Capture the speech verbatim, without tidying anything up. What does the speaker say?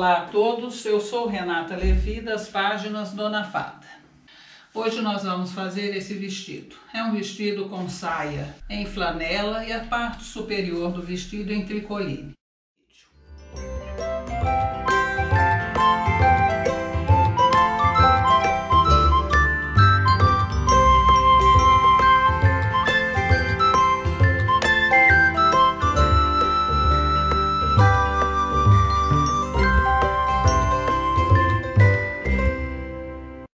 Olá a todos, eu sou Renata Levi das páginas Dona Fada. Hoje nós vamos fazer esse vestido. É um vestido com saia em flanela e a parte superior do vestido em tricoline.